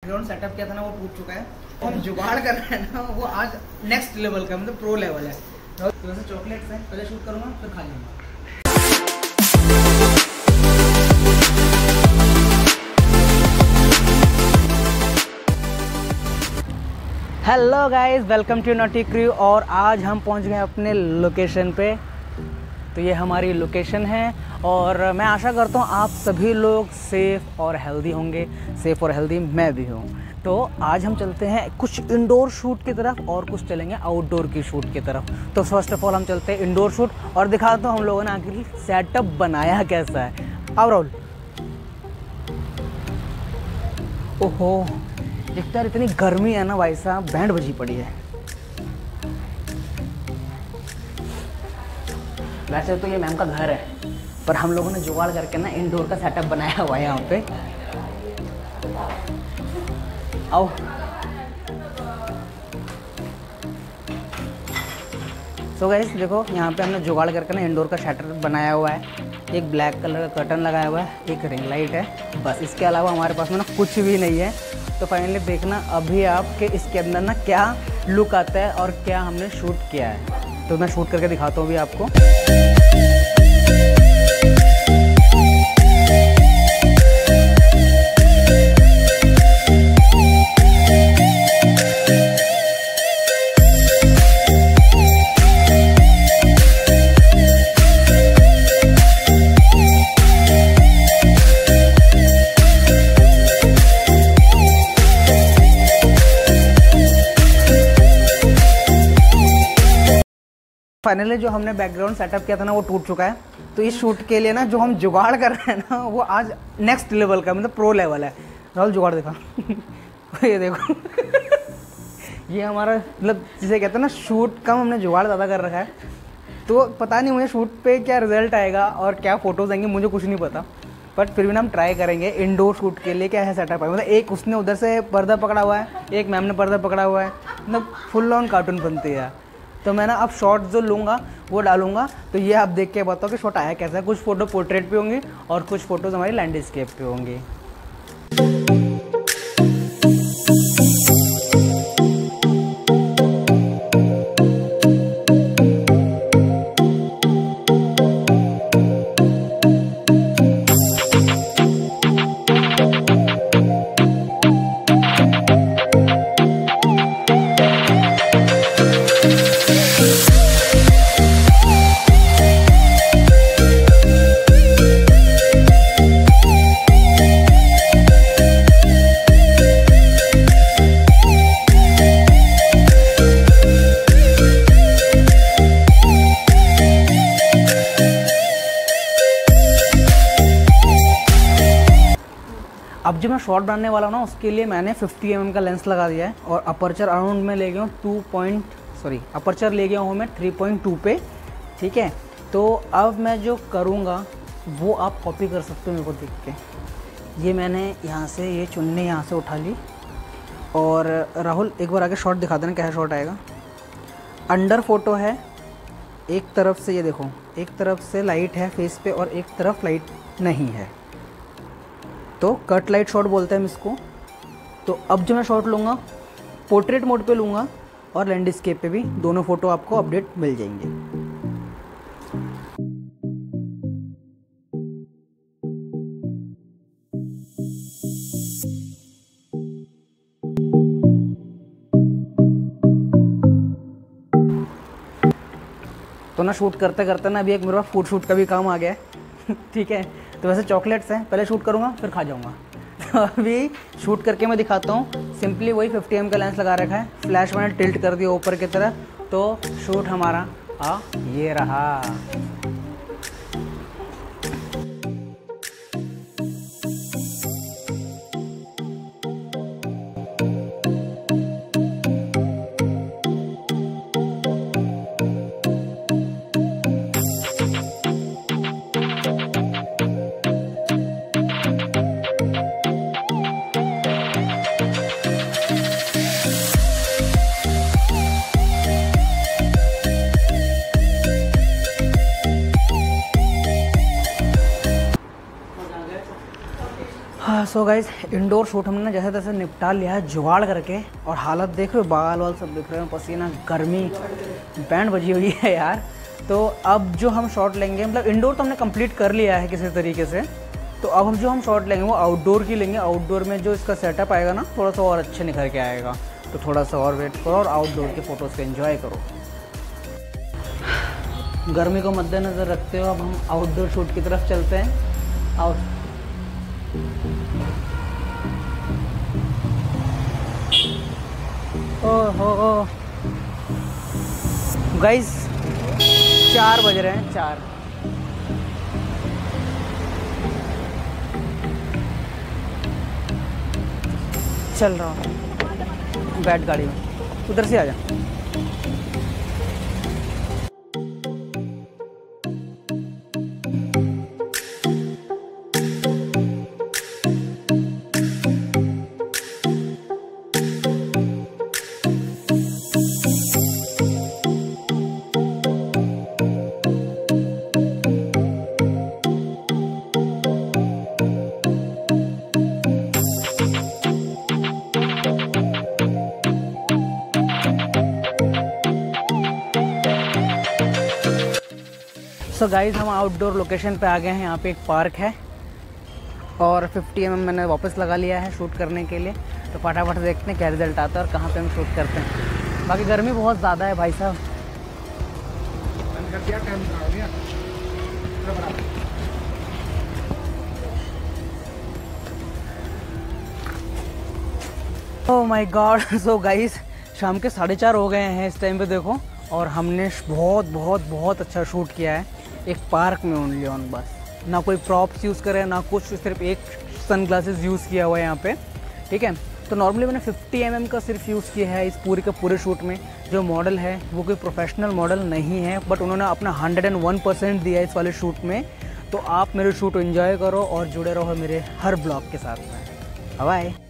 Background setup किया था ना वो टूट चुका है। हम जुगाड़ कर रहे हैं ना वो आज नेक्स्ट लेवल का, मतलब प्रो लेवल है। तो वैसे चॉकलेट्स हैं, पहले शूट करूँगा फिर खा लूँगा। Hello guys, welcome to naughty crew. और आज हम पहुंच गए अपने लोकेशन पे। तो ये हमारी लोकेशन है और मैं आशा करता हूँ आप सभी लोग सेफ़ और हेल्दी होंगे। सेफ़ और हेल्दी मैं भी हूँ। तो आज हम चलते हैं कुछ इंडोर शूट की तरफ और कुछ चलेंगे आउटडोर की शूट की तरफ। तो फर्स्ट ऑफ ऑल हम चलते हैं इंडोर शूट और दिखाता हूँ हम लोगों ने आखिर सेटअप बनाया कैसा है। अब राहुल, ओहो एक तो यार इतनी गर्मी है ना भाई साहब, बैंड बजी पड़ी है। वैसे तो ये मैम का घर है, पर हम लोगों ने जुगाड़ करके ना इंडोर का सेटअप बनाया हुआ है यहाँ पे। आओ। सो गाइस देखो, यहाँ पे हमने जुगाड़ करके ना इंडोर का सेटअप बनाया हुआ है। एक ब्लैक कलर का कर्टन लगाया हुआ है, एक रिंग लाइट है, बस इसके अलावा हमारे पास में ना कुछ भी नहीं है। तो फाइनली देखना अभी आप कि इसके अंदर ना क्या लुक आता है और क्या हमने शूट किया है। तो मैं शूट करके दिखाता हूँ अभी आपको। फाइनली जो हमने बैकग्राउंड सेटअप किया था ना वो टूट चुका है। तो इस शूट के लिए ना जो हम जुगाड़ कर रहे हैं ना वो आज नेक्स्ट लेवल का, मतलब प्रो लेवल है। राहुल जुगाड़ देखा ये देखो ये हमारा मतलब जिसे कहते हैं ना शूट कम, हमने जुगाड़ ज़्यादा कर रखा है। तो पता नहीं मुझे शूट पे क्या रिजल्ट आएगा और क्या फ़ोटोज़ आएंगे, मुझे कुछ नहीं पता। बट फिर भी ना हम ट्राई करेंगे इंडोर शूट के लिए क्या है सेटअप है। मतलब एक उसने उधर से पर्दा पकड़ा हुआ है, एक मैम ने पर्दा पकड़ा हुआ है, मतलब फुल ऑन कार्टून बनती है। तो मैं ना अब शॉट जो लूँगा वो डालूंगा। तो ये आप देख के बताओ कि शॉट आया कैसा है। कुछ फ़ोटो पोर्ट्रेट पे होंगी और कुछ फ़ोटोज़ हमारी लैंडस्केप पे होंगी। अब जो मैं शॉट बनाने वाला हूँ ना उसके लिए मैंने 50 mm का लेंस लगा दिया है और अपर्चर अराउंड में ले गया हूँ अपर्चर ले गया हूँ मैं 3.2 पे। ठीक है, तो अब मैं जो करूँगा वो आप कॉपी कर सकते हो मेरे को देख के। ये मैंने यहाँ से ये चुन्नी यहाँ से उठा ली। और राहुल एक बार आगे शॉट दिखा देना क्या शॉट आएगा। अंडर फोटो है, एक तरफ से ये देखो, एक तरफ से लाइट है फेस पे और एक तरफ लाइट नहीं है, तो कट लाइट शॉट बोलते हैं हम इसको। तो अब जो मैं शॉट लूँगा पोर्ट्रेट मोड पे लूँगा और लैंडस्केप पे भी, दोनों फ़ोटो आपको अपडेट मिल जाएंगे। तो ना शूट करते करते ना अभी एक मेरे पास फूड शूट का भी काम आ गया है ठीक है, तो वैसे चॉकलेट्स हैं, पहले शूट करूँगा फिर खा जाऊँगा। तो अभी शूट करके मैं दिखाता हूँ। सिंपली वही 50 mm का लेंस लगा रखा है, फ्लैश मैंने टिल्ट कर दिया ऊपर की तरह। तो शूट हमारा ये रहा। सो गाइस इंडोर शूट हमने जैसे तैसे निपटा लिया है जुगाड़ करके, और हालत देख रहे हो, बाल वाल सब दिख रहे हैं, पसीना, गर्मी, बैंड बजी हुई है यार। तो अब जो हम शॉट लेंगे, मतलब इंडोर तो हमने कंप्लीट कर लिया है किसी तरीके से, तो अब हम शॉट लेंगे वो आउटडोर की लेंगे। आउटडोर में जो इसका सेटअप आएगा ना, थोड़ा सा और अच्छे निखर के आएगा, तो थोड़ा सा और वेट करो और आउटडोर के फ़ोटोज़ को एंजॉय करो। गर्मी को मद्देनज़र रखते हुए अब हम आउटडोर शूट की तरफ चलते हैं। आउट ओहो गाइस 4 बज रहे हैं, 4। चल रहा हूँ, बैठ गाड़ी में, उधर से आ जा। सो गाइस हम आउटडोर लोकेशन पे आ गए हैं। यहाँ पे एक पार्क है और 50 mm मैंने वापस लगा लिया है शूट करने के लिए। तो फटाफट देखते हैं क्या रिजल्ट आता है और कहाँ पे हम शूट करते हैं। बाकी गर्मी बहुत ज़्यादा है भाई साहब। Oh my God. So guys शाम के 4:30 हो गए हैं इस टाइम पे देखो, और हमने बहुत अच्छा शूट किया है एक पार्क में, ओनली ऑन, बस ना कोई प्रॉप्स यूज़ करे ना कुछ, सिर्फ एक सन ग्लासेस यूज़ किया हुआ है यहाँ पे, ठीक है। तो नॉर्मली मैंने 50 mm का सिर्फ यूज़ किया है इस पूरे के पूरे शूट में। जो मॉडल है वो कोई प्रोफेशनल मॉडल नहीं है, बट उन्होंने अपना 101% दिया है इस वाले शूट में। तो आप मेरे शूट एंजॉय करो और जुड़े रहो मेरे हर ब्लॉग के साथ में। बाय।